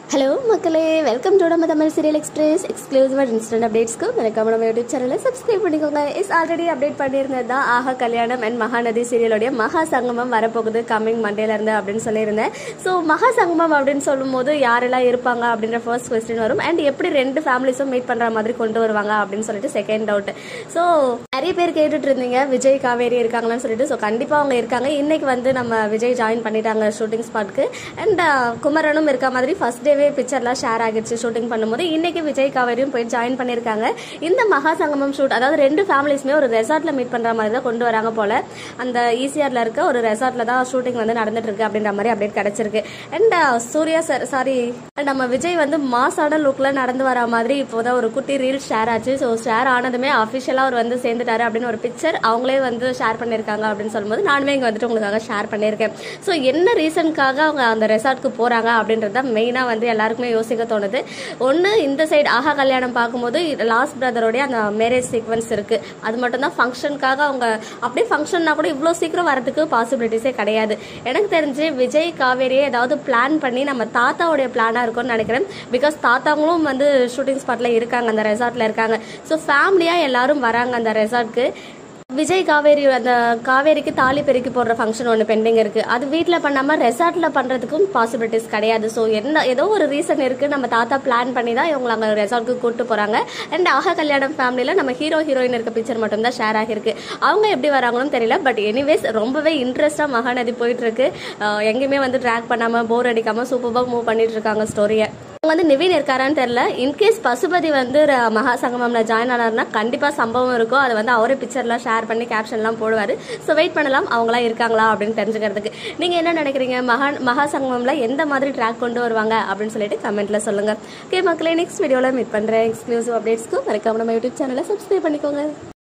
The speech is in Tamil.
हेलो மக்களே வெல்கம் டு நம்ம Tamil serial express exclusive and instant அப்டேட்ஸ்க்கு மறக்காம நம்ம யூடியூப் சேனலை சப்ஸ்கிரைப் பண்ணிக்கோங்க. ஆல்ரெடி அப்டேட் பண்ணியிருந்தது தான் ஆஹா கல்யாணம் அண்ட் மகாநதி சீரியலோடைய மகா சங்கமம் வரப்போகுது கம்மிங் மண்டேல இருந்து அப்படின்னு சொல்லியிருந்தேன். ஸோ மகா சங்கமம் அப்படின்னு சொல்லும் போது யாரெல்லாம் இருப்பாங்க அப்படின்ற ஃபர்ஸ்ட் கொஸ்டின் வரும். அண்ட் எப்படி ரெண்டு ஃபேமிலிஸும் மீட் பண்ற மாதிரி கொண்டு வருவாங்க அப்படின்னு சொல்லிட்டு செகண்ட் டவுட். ஸோ நிறைய பேர் கேட்டுட்டு இருந்தீங்க விஜய் காவேரி இருக்காங்களான்னு சொல்லிட்டு. ஸோ கண்டிப்பாக அவங்க இருக்காங்க. இன்னைக்கு வந்து நம்ம விஜய் ஜாயின் பண்ணிட்டாங்க ஷூட்டிங் ஸ்பாட்க்கு. அண்ட் குமரனும் இருக்க மாதிரி ஃபர்ஸ்ட் டே பிக்சர்லாம் ஷேர் ஆகிடுச்சு ஷூட்டிங் பண்ணும்போது. இன்னைக்கு விஜய் காவேரியும் போய் ஜாயின் பண்ணியிருக்காங்க. இந்த மகா சங்கமம் ஷூட் அதாவது ரெண்டு ஃபேமிலிஸுமே ஒரு ரெசார்ட்ல மீட் பண்ற மாதிரி தான் கொண்டு வராங்க போல. அந்த ஈசிஆர்ல இருக்க ஒரு ரெசார்ட்ல தான் ஷூட்டிங் வந்து நடந்துட்டு இருக்கு அப்படின்ற மாதிரி அப்டேட் கிடைச்சிருக்கு. அண்ட் சூர்யா சார் நம்ம விஜய் வந்து மாசான லுக்ல நடந்து வர மாதிரி இப்போதான் ஒரு குட்டி ரீல் ஷேர் ஆச்சு. ஸோ ஷேர் ஆனதுமே அஃபிஷியலா அவர் வந்து சேர்ந்துட்டாரு அப்படின்னு ஒரு பிக்சர் அவங்களே வந்து ஷேர் பண்ணியிருக்காங்க அப்படின்னு சொல்லும்போது நானுமே இங்க வந்துட்டு உங்களுக்காக ஷேர் பண்ணியிருக்கேன். ஸோ என்ன ரீசனுக்காக அவங்க அந்த ரெசார்ட்க்கு போறாங்க அப்படின்றத மெயினா வந்து எல்லாருக்குமே யோசிக்க தோணுது. ஒன்று இந்த சைடு ஆஹா கல்யாணம் பார்க்கும்போது லாஸ்ட் பிரதரோடைய அந்த மேரேஜ் சீக்வன்ஸ் இருக்கு. அது மட்டும் தான் ஃபங்க்ஷனுக்காக அவங்க அப்படியே ஃபங்க்ஷன்னா கூட இவ்வளோ சீக்கிரம் வரதுக்கு பாசிபிலிட்டிஸே கிடையாது. எனக்கு தெரிஞ்சு விஜய் காவேரியை ஏதாவது பிளான் பண்ணி நம்ம தாத்தாவுடைய பிளானா இருக்கும்னு நினைக்கிறேன். பிகாஸ் தாத்தாங்களும் வந்து ஷூட்டிங் ஸ்பாட்ல இருக்காங்க, அந்த ரெசார்ட்ல இருக்காங்க. ஸோ ஃபேமிலியா எல்லாரும் வராங்க அந்த ரெசார்ட்க்கு. விஜய் காவேரி அந்த காவேரிக்கு தாலி பெருக்கி போடுற ஃபங்க்ஷன் ஒன்று பெண்டிங் இருக்கு. அது வீட்டில் பண்ணாமல் ரெசார்ட்ல பண்றதுக்கும் பாசிபிலிட்டிஸ் கிடையாது. ஸோ ஏதோ ஒரு ரீசன் இருக்கு. நம்ம தாத்தா பிளான் பண்ணி தான் இவங்களை அங்கே ரெசார்ட்க்கு கூட்டு போறாங்க. அண்ட் ஆஹா கல்யாணம் ஃபேமிலியில நம்ம ஹீரோயின் இருக்க பிக்சர் மட்டும் தான் ஷேர் ஆகிருக்கு. அவங்க எப்படி வராங்கன்னு தெரியல. பட் எனிவேஸ் ரொம்பவே இன்ட்ரெஸ்டா மகாநதி போயிட்டு இருக்கு. எங்கேயுமே வந்து ட்ராக் பண்ணாம போர் அடிக்காம சூப்பராக மூவ் பண்ணிட்டு இருக்காங்க ஸ்டோரியை. வந்து நிவின் இருக்காரான்னு தெரியல. இன்கேஸ் பசுபதி வந்து மகா சங்கமம்ல ஜாயின் ஆனார்னா கண்டிப்பா சம்பவம் இருக்கும். அதை வந்து அவரே பிக்சர்லாம் ஷேர் பண்ணி கேப்ஷன்லாம் போடுவாரு. ஸோ வெயிட் பண்ணலாம் அவங்களா இருக்காங்களா அப்படின்னு தெரிஞ்சுக்கிறதுக்கு. நீங்க என்ன நினைக்கிறீங்க? மகா சங்கமம்ல எந்த மாதிரி ட்ராக் கொண்டு வருவாங்க அப்படின்னு சொல்லிட்டு கமெண்ட்ல சொல்லுங்க. ஓகே மக்களே, நெக்ஸ்ட் வீடியோல மீட் பண்றேன். எக்ஸ்க்ளூசிவ் அப்டேட்ஸ்க்கு மறக்காம நம்ம யூடியூப் சேனலை சப்ஸ்கிரைப் பண்ணிக்கோங்க.